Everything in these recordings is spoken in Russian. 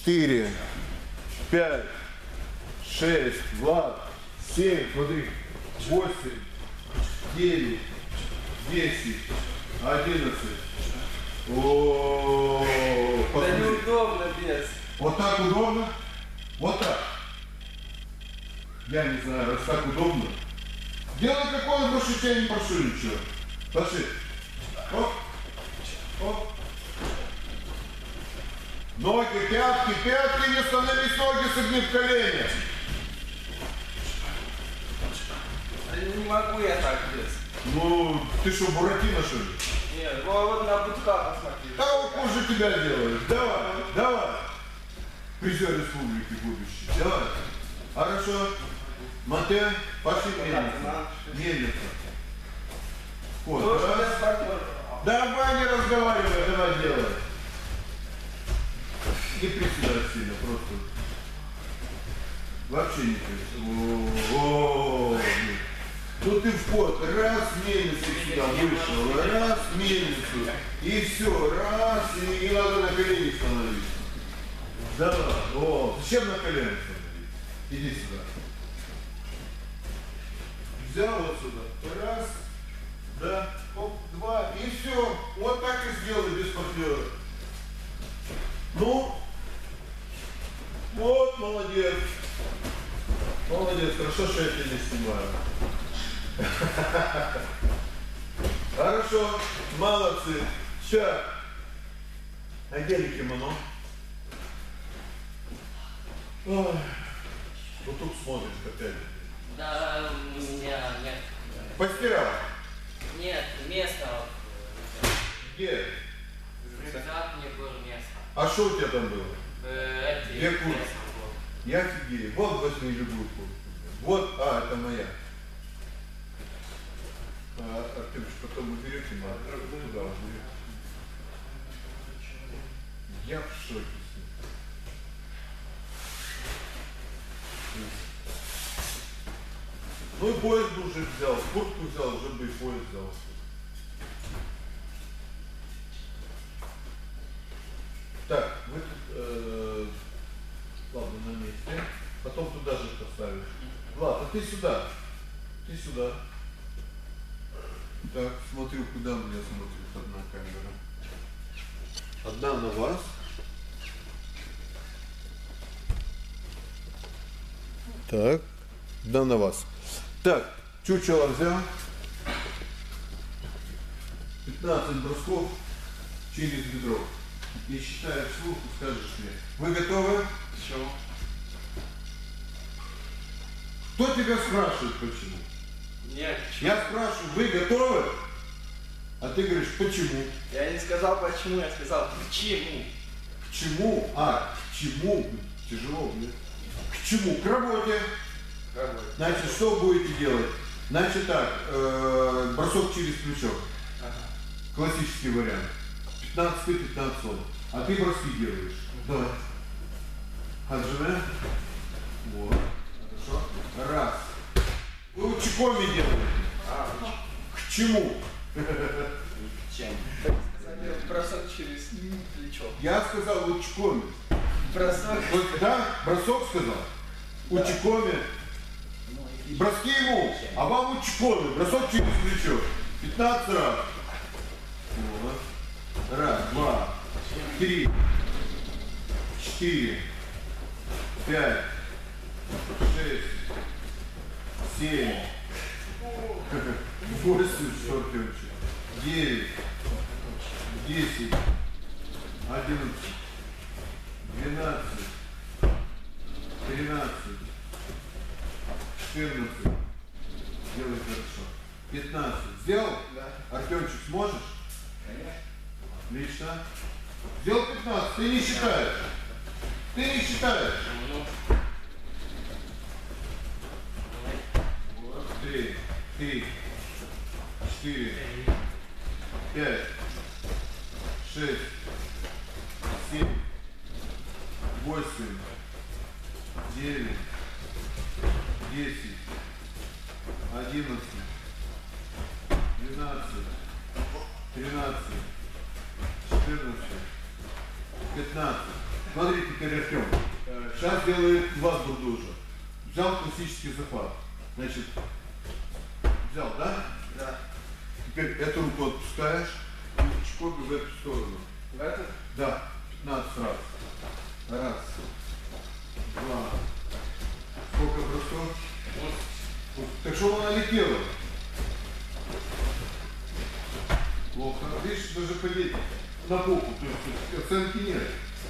4, 5, 6, Влад, 7, смотри, 8, 9, 10, 11. О, да неудобно без. Вот так удобно? Вот так. Я не знаю, раз так удобно. Делай какой больше тебя не прошу ничего. Пошли. Оп. Оп. Ноги, пятки, пятки, не становись, ноги согни в колени. Не могу я так без. Ну, ты что, Буратино, что ли? Нет, вот на Будка посмотри. А вот хуже тебя делаешь. Давай, давай. Призер республики будущий. Давай. Хорошо. Мате, пошли мельница. Мельница. Вот, раз. Давай не разговаривай, давай делай. Не приседай сильно, просто. Вообще не приседай. О-о-о. Ну ты в ход, раз, мельницу сюда вышел, раз, мельницу, и все, раз, и не надо на колени становиться. Давай, о, зачем на колени становиться? Иди сюда. Взял вот сюда, раз, да, оп, два, и все, вот так и сделай без партнера. Ну, вот, молодец. Молодец, хорошо, что я тебя не снимаю. Хорошо, молодцы. Сейчас. А где кимоно? Ой. Вот тут смотришь опять. Да, у меня нет. Постирал? Нет, место. Где? Рюкзак не было места. А что у тебя там было? Две куртки. Место было. Я офигею. Вот возьми любую куртку. Вот, это моя. Артемыч, потом уберете, туда уберете. Я в шоке. Ну и поезд уже взял, куртку взял, уже бы и поезд взял. Так, вы тут, ладно, на месте. Потом туда же поставишь. Влад, а ты сюда. Ты сюда. Так, смотрю, куда у меня смотрит одна камера. Одна на вас. Так, одна на вас. Так, чучело взял. 15 бросков через бедро. И считаю вслух, и скажешь мне. Вы готовы? Все. Кто тебя спрашивает, почему? Нет. Я спрашиваю, вы готовы? А ты говоришь, почему? Я не сказал почему, я сказал почему. К чему? К чему? Тяжело, нет? К чему? К работе. Значит, что будете делать? Значит так, бросок через плечо. Ага. Классический вариант. 15 ты, 15 он. А ты броски делаешь. Давай. Отжимаем. Вот. Хорошо. Раз. Вы учикоми делаете. К чему? Чем? Бросок через плечо. Я сказал учикоми. Бросок. Вот, да? Бросок сказал. Учикоми. Броски ему, а вам учикоми. Бросок через плечо. 15 раз. Вот. Раз, два, 3, 4, 5, 6, 7, 8, 9, 10, 11, 12, 13, 14. Делай хорошо. 15. Сделал? Да. Артемчик, сможешь? Конечно. Отлично. Сделал 15. Ты не считаешь. Ты не считаешь. Вот. 3, 4, 5, 6, 7, 8, 9, 10, 11, 12, 13, 14, 15. Смотри, теперь Артем. Сейчас делает вас бурдужа. Взял классический захват. Значит, взял, да? Да. Теперь эту руку отпускаешь и чпок в эту сторону. В этот? Да, 15 раз. Раз. Два. Сколько бросков? Так что она летела? Плохо. Видишь, даже подеть на попу. То есть оценки нет.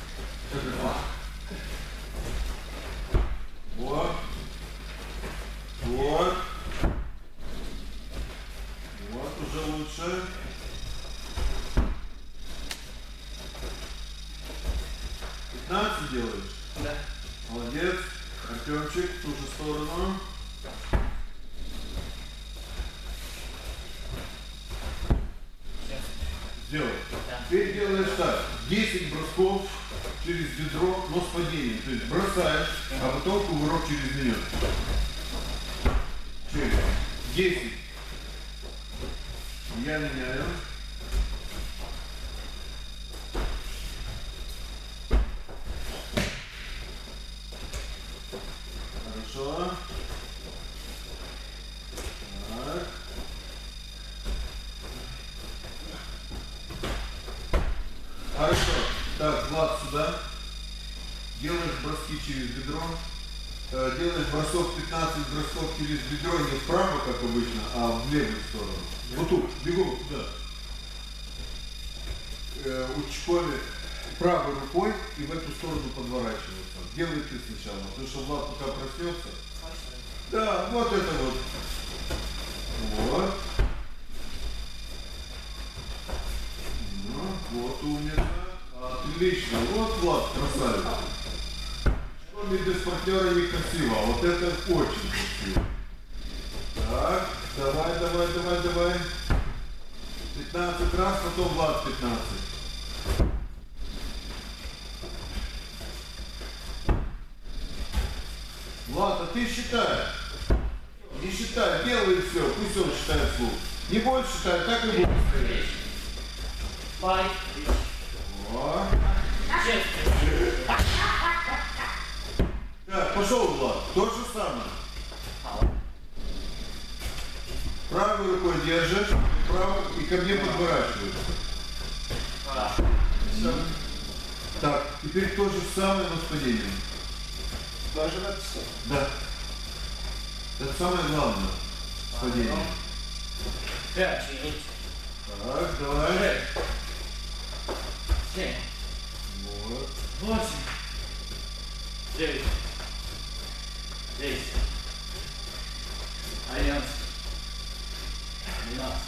Вот. Вот. Вот, уже лучше. «15 делаешь? Да. Молодец. Артемчик, в ту же сторону. Сделай. Теперь делаешь так. 10 бросков через бедро, но с падением. То есть бросаешь, а потом кувырок через нее. Через 10. Я меняю. Хорошо. Так. Хорошо. Так, Влад, сюда. Делаешь броски через бедро. Делаешь бросок 15 бросков через бедро не вправо, как обычно, а в левую сторону. Вот тут, бегом туда. Учполи правой рукой и в эту сторону подворачиваться. Делай ты сначала, потому что Влад пока проснется. Да, вот это вот. Вот. Ну, вот умница. Отлично. Вот Влад, красавец. Без партнера некрасиво, а вот это очень красиво. Так, давай, давай, давай, давай. 15 раз, потом Влад 15. Влад, а ты считай. Не считай, делай все, пусть он считает вслух. Не больше считай, так и будет. Five. О. Just. Так, пошел, Влад. То же самое. Правой рукой держишь, правой и ко мне подворачиваешься. Так, теперь то же самое, но с падением. Даже в эту сторону? Да. Это самое главное. Падение. 5. Так, давай. 7. Вот. 8. 9. 10. 11. 12.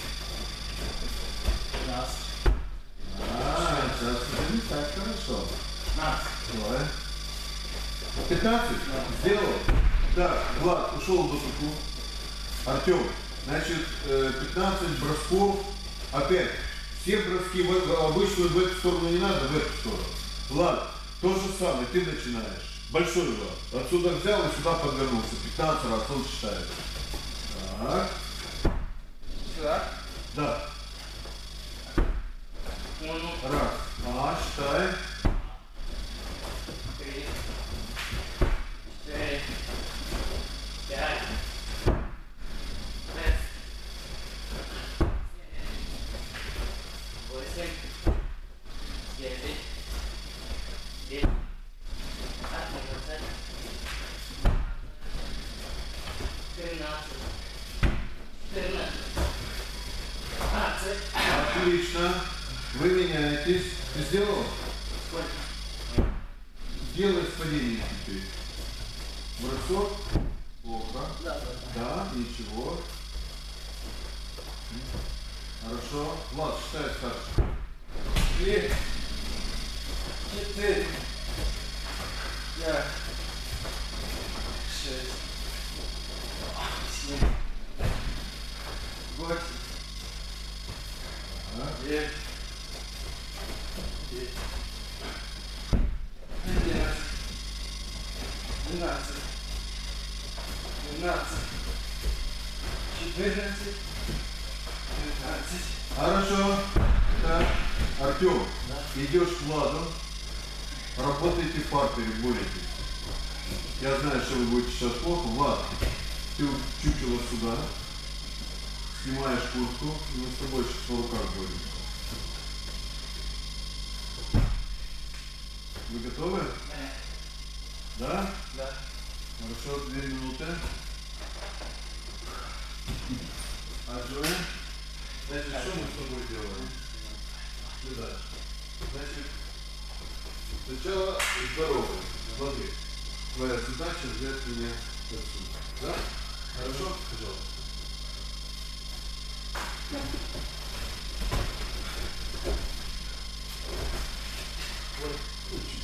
13. Сейчас это не так хорошо. 15. Давай. 15? Сделал? Так, Влад, ушел в высоту. Артем, значит, 15 бросков. Опять, все броски обычно в эту сторону не надо, в эту сторону. Влад, то же самое, ты начинаешь. Большой Влад. Отсюда взял и сюда подвернулся. 15 раз он считает. Так. Сюда? Да. Раз. А, считай. 3. 4. 5. 8. 9. 10. 11. 13. 14. 15. Отлично. Вы меняетесь. Ты сделал? Сколько? Делай с падением теперь. Бросок. Плохо. Да, да, да. Да, ничего. Хорошо. Влад, считай старше. 3. 4. 5. 6. 7. 8. Так. 9. 10. 11. 12. 13. 14. 15. Хорошо. Так. Артем, идешь к Владу. Работайте в партере, боритесь. Я знаю, что вы будете сейчас плохо. Влад, ты вот чучело сюда, снимаешь куртку, и мы с тобой сейчас по руках боремся. Вы готовы? Да? Да. Хорошо, 2 минуты. А Джоя? Значит, что мы с тобой делаем? Сюда. Значит, сначала здоровый. Смотри. Твоя задача взять меня отсюда. Да? Хорошо? Пожалуйста. Вот, чуть-чуть.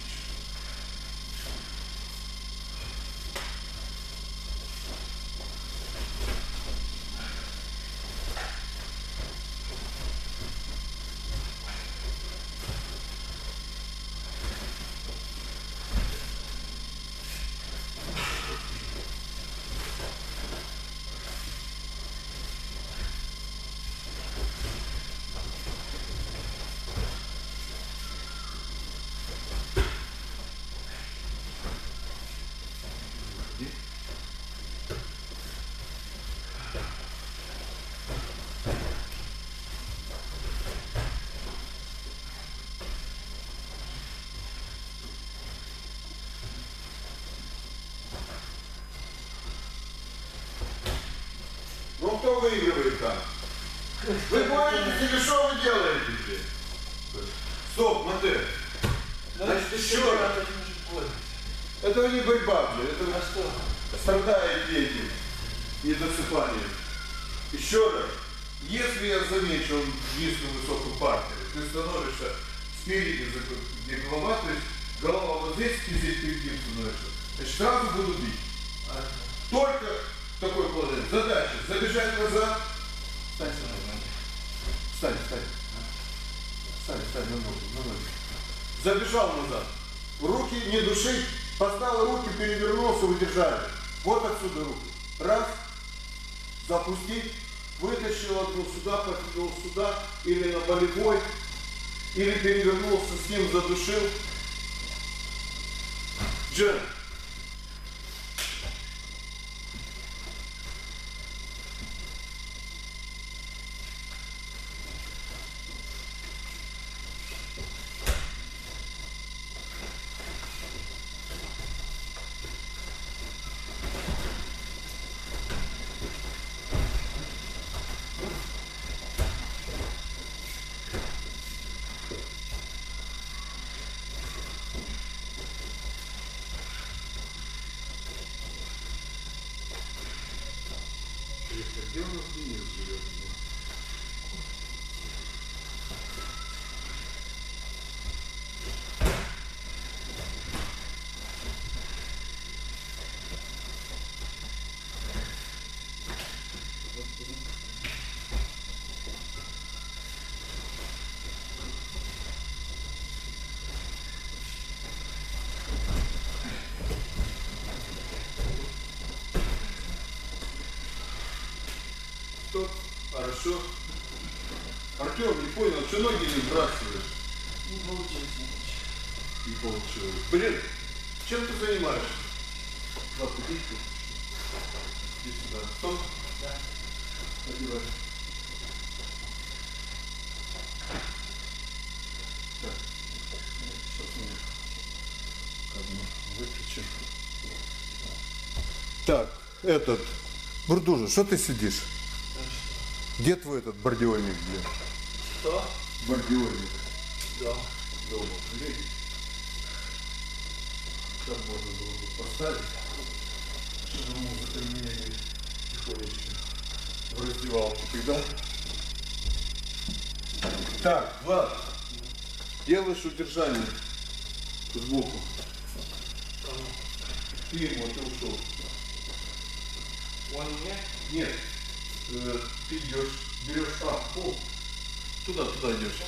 Ну кто выигрывает там? Вы боретесь или что вы делаете здесь? Стоп, Матэ. Значит, еще раз. Это не борьба, блин. Это А что? страдают дети недосыпанием. Еще раз. Если я замечу он в низком высоком партере, ты становишься спереди, где голова, то есть голова вот здесь, и здесь перед ним становишься, значит, сразу буду бить. Только такой положение. Задача забежать назад. Встань сюда. Встань. Встань на ноги. Забежал назад. Руки не душить. Поставил руки, перевернулся, удержали. Вот отсюда руки. Раз. Запустить. Вытащил одну сюда, подкинул сюда. Или на болевой. Или перевернулся, с ним задушил. Джен. Где у нас Денис живет? Стоп. Хорошо. Артем, не понял, что ноги не сбрасываешь? Не получилось. Не получилось. Блин, чем ты занимаешься? Ладно, иди тут. Иди сюда. Стоп. Да. Одевай. Так. Сейчас мы выключим. Так, этот. Бурдужа, что ты сидишь? Где твой этот бордюрник, блин? Что? Бордюрник. Да. Дома. Видишь? Там можно было бы поставить. Чтобы музыка меня не тихонечко в раздевалке тогда. Так, Влад. Делаешь удержание сбоку. Ты ему, ты ушел. Он мне? Нет. Ты идешь, берешь пол. Туда идешь.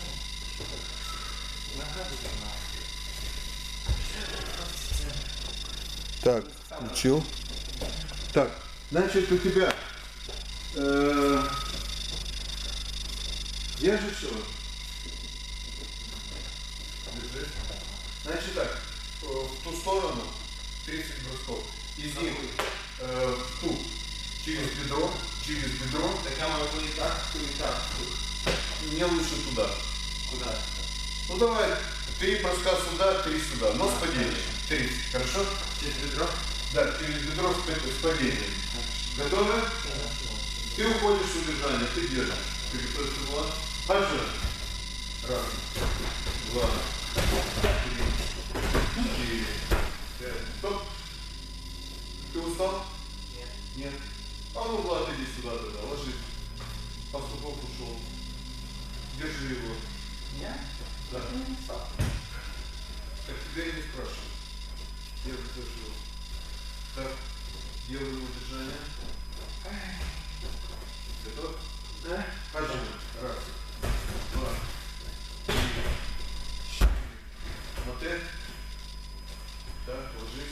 Так, включил. Так, значит, у тебя держишь его? Держи. Значит так, ту сторону 30 бросков. Из них в ту. Через бедро. Так я могу и так, и так. Не лучше туда. Куда? Ну давай, 3 броска сюда, 3 сюда. Но с падением. 30. Хорошо? Через бедро? Да, через бедро с падением. Готовы? Ты уходишь в удержание, ты держишь. Ты готовишься, Пошли. Раз, два, три, 4, 5. Стоп. Ты устал? Нет. Нет. А ну, Влад, иди сюда тогда, ложись. Пастухов ушел. Держи его. Я? Да. Не устал. Так тебя я не спрашиваю. Я выдержу. Так, делаем удержание. Готов? Да? Один. Раз, два, три, 4. Мотель. Так, ложись.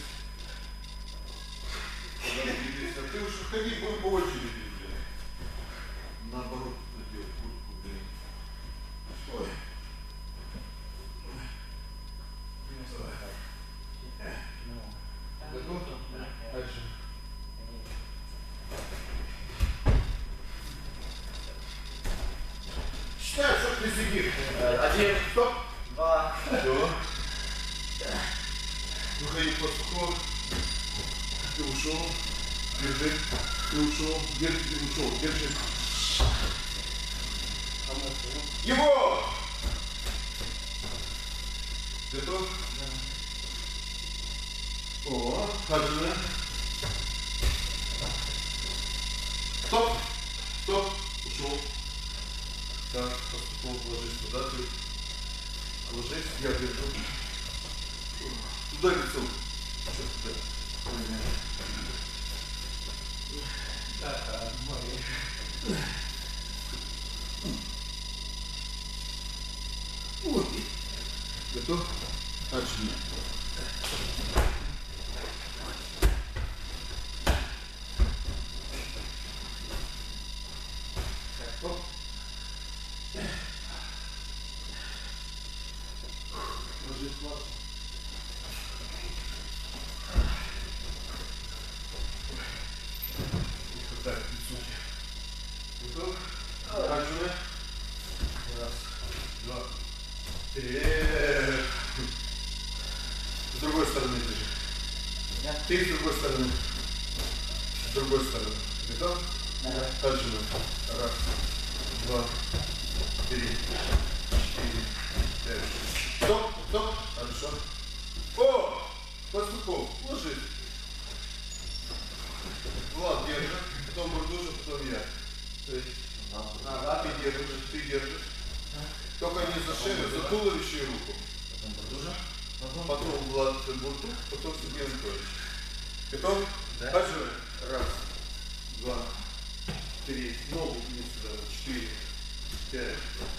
А ты уж ходи, будем по очереди, блин. Наоборот, делать куртку, блин. Ой. Готов? Дальше. Считай, что ты сидишь. 1, Стоп. 2. Все. Выходи под сухо. Ты ушел. Держи. Ты ушел. Держи. Ты ушел. Держи. Его! Готов? О, отжимай. Стоп. Стоп. Ушел. Так, поступок ложись туда, ты ложись, я держу. Туда лицом. Что туда? Так, мои. Ой. Готов? Отжимай. Стоп. Ложись, Влад. Вот так, лицо. Готов? Отжимай. Раз, два, 3. С другой стороны держи. Ты с другой стороны. С другой стороны. Готов? Да. Отжимай. Раз, два, 3, 4, 5. Стоп, стоп. Хорошо. О! Пастухов, ложись. Влад, держи. Потом Бурдужев, потом я. То есть, ты держишь. Только не за шею, за туловище и руку. Потом Влад Бурдук, потом Сергей Анатольевич. Готов? Да. Отжимай. Раз, два, 3. Ногу вниз сюда. 4, 5,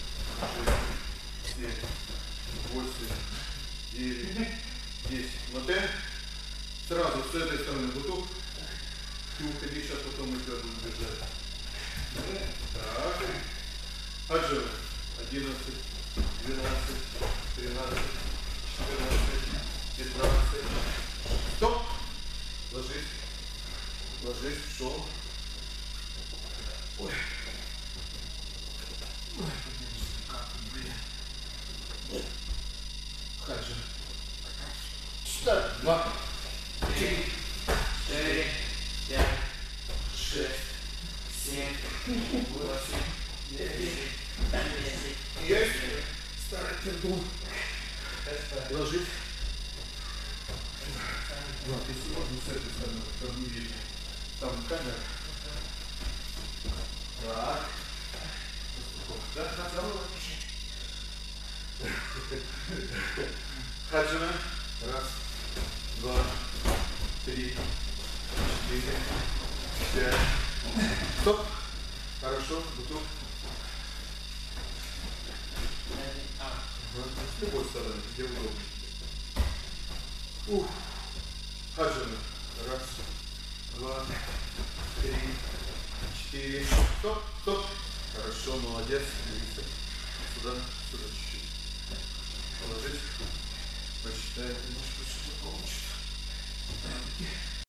6, 7, 8, 9, 10. Мотель. Сразу с этой стороны бутук. Ты уходи, сейчас потом мы тебя будем держать. Так. Отжимай. 11, 12, 13, 14, 15. Стоп. Ложись. Ложись, шел. Ой. Ой, блин. Хаджи. Считай. 2, 3, 4, 5, 6, 7, 8, 9, 10. есть. Старый пердун. Ложись. Влад, если можно с этой стороны, там не видно. Там камера. Так. Да, Хаджина. Раз, два, 3, 4, 5. Стоп. Хорошо, бутук. С любой стороны, где удобно. Ух. Хаджина. Раз, два, 3, 4. Стоп, стоп. Хорошо, молодец. Сюда, сюда чуть-чуть. Положить. Посчитай. коуч.